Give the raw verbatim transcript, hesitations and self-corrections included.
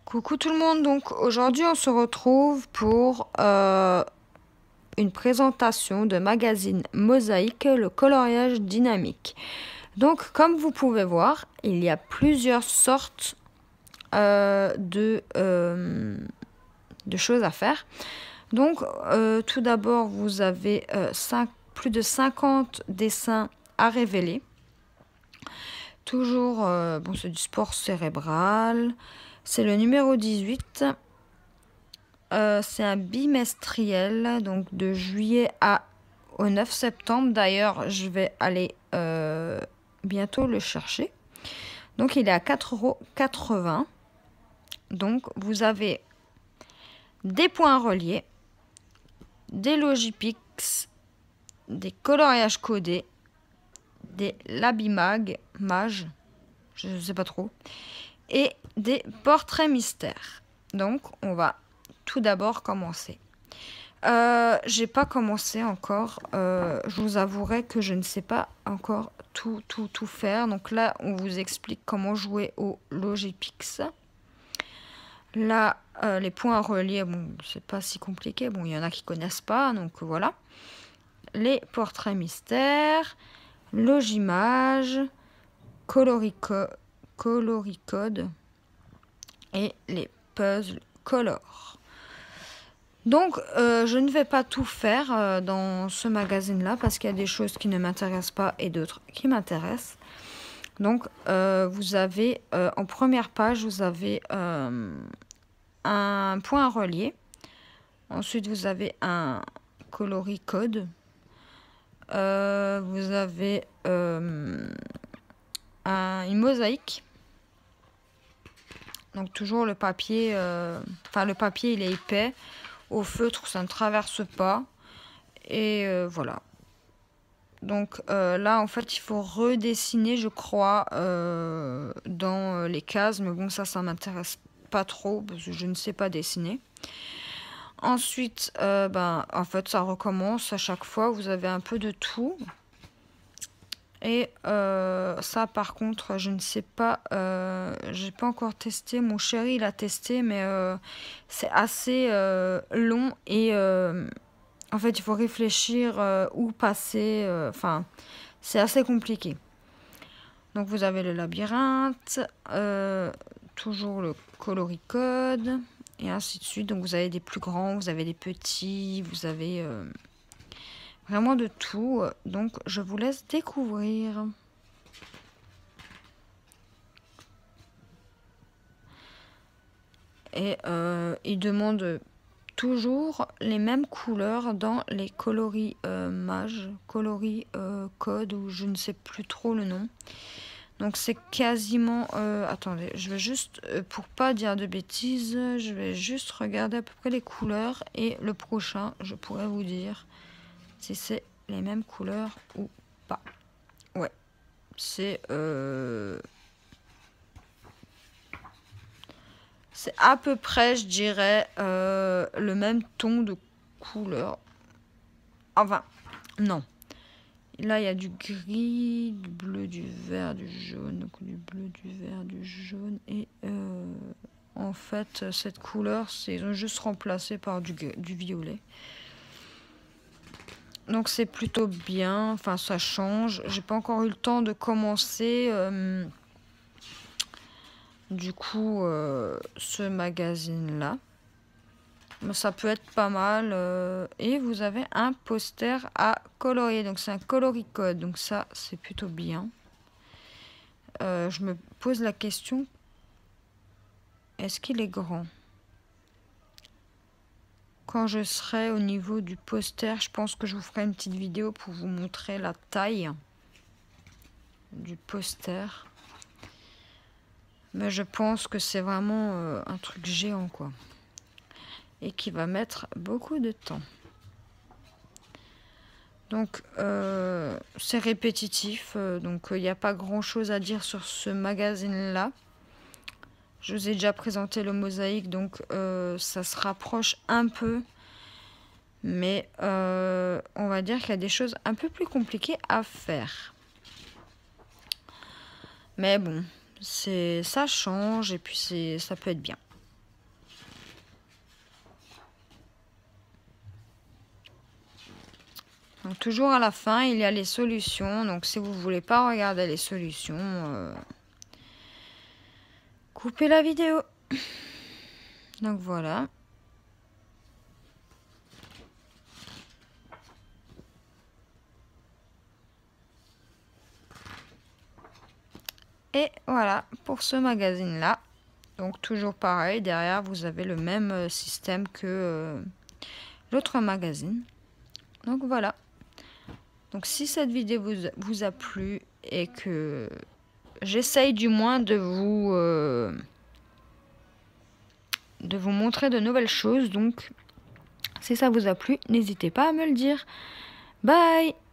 Coucou tout le monde, donc aujourd'hui on se retrouve pour euh, une présentation de magazine Mosaïque, le coloriage dynamique. Donc comme vous pouvez voir, il y a plusieurs sortes euh, de, euh, de choses à faire. Donc euh, tout d'abord vous avez euh, cinq, plus de cinquante dessins à révéler. Toujours, euh, bon, c'est du sport cérébral. C'est le numéro dix-huit. Euh, c'est un bimestriel, donc de juillet à, au neuf septembre. D'ailleurs, je vais aller euh, bientôt le chercher. Donc, il est à quatre euros quatre-vingts. Donc, vous avez des points reliés, des Logipix, des coloriages codés, des Labimag, Mage, je ne sais pas trop, et des portraits mystères. Donc, on va tout d'abord commencer. Euh, j'ai pas commencé encore. Euh, je vous avouerai que je ne sais pas encore tout, tout, tout faire. Donc là, on vous explique comment jouer au Logipix. Là, euh, les points reliés, bon, c'est pas si compliqué. Bon, il y en a qui connaissent pas, donc voilà. Les portraits mystères, Logimage, colorico coloricode et les puzzles color. Donc, euh, je ne vais pas tout faire euh, dans ce magazine-là parce qu'il y a des choses qui ne m'intéressent pas et d'autres qui m'intéressent. Donc, euh, vous avez, euh, en première page, vous avez euh, un point à relier. Ensuite, vous avez un coloricode. Euh, vous avez euh, un, une mosaïque. Donc, toujours le papier, euh, enfin, le papier, il est épais. Au feutre, ça ne traverse pas. Et euh, voilà. Donc euh, là, en fait, il faut redessiner, je crois, euh, dans les cases. Mais bon, ça, ça m'intéresse pas trop parce que je ne sais pas dessiner. Ensuite, euh, ben, en fait, ça recommence à chaque fois. Vous avez un peu de tout. Et euh, ça, par contre, je ne sais pas. Euh, j'ai pas encore testé. Mon chéri, il a testé, mais euh, c'est assez euh, long et euh, en fait, il faut réfléchir euh, où passer. Enfin, euh, c'est assez compliqué. Donc, vous avez le labyrinthe, euh, toujours le coloricode et ainsi de suite. Donc, vous avez des plus grands, vous avez des petits, vous avez euh, vraiment de tout. Donc, je vous laisse découvrir. Et euh, il demande toujours les mêmes couleurs dans les coloris euh, mages, coloris euh, code, ou je ne sais plus trop le nom. Donc c'est quasiment... Euh, attendez, je vais juste, euh, pour pas dire de bêtises, je vais juste regarder à peu près les couleurs. Et le prochain, je pourrais vous dire si c'est les mêmes couleurs ou pas. Ouais, c'est... Euh, C'est à peu près, je dirais, euh, le même ton de couleur. Enfin, non. Là, il y a du gris, du bleu, du vert, du jaune. Donc, du bleu, du vert, du jaune. Et euh, en fait, cette couleur, c'est ils ont juste remplacé par du, du violet. Donc, c'est plutôt bien. Enfin, ça change. J'ai pas encore eu le temps de commencer... Euh, du coup euh, ce magazine là, mais ça peut être pas mal. Euh, et vous avez un poster à colorier, donc c'est un coloricode, donc ça c'est plutôt bien. Euh, je me pose la question, est-ce qu'il est grand? Quand je serai au niveau du poster, je pense que je vous ferai une petite vidéo pour vous montrer la taille du poster. Mais je pense que c'est vraiment euh, un truc géant, quoi. Et qui va mettre beaucoup de temps. Donc, euh, c'est répétitif. Euh, donc, il euh, n'y a pas grand-chose à dire sur ce magazine-là. Je vous ai déjà présenté le mosaïque, donc euh, ça se rapproche un peu. Mais euh, on va dire qu'il y a des choses un peu plus compliquées à faire. Mais bon... ça change et puis ça peut être bien. Donc toujours à la fin, il y a les solutions. Donc si vous voulez pas regarder les solutions, euh, coupez la vidéo. Donc voilà. Et voilà pour ce magazine là. Donc toujours pareil, derrière vous avez le même système que euh, l'autre magazine. Donc voilà. Donc si cette vidéo vous, vous a plu et que j'essaye du moins de vous euh, de vous montrer de nouvelles choses, donc si ça vous a plu, n'hésitez pas à me le dire. Bye!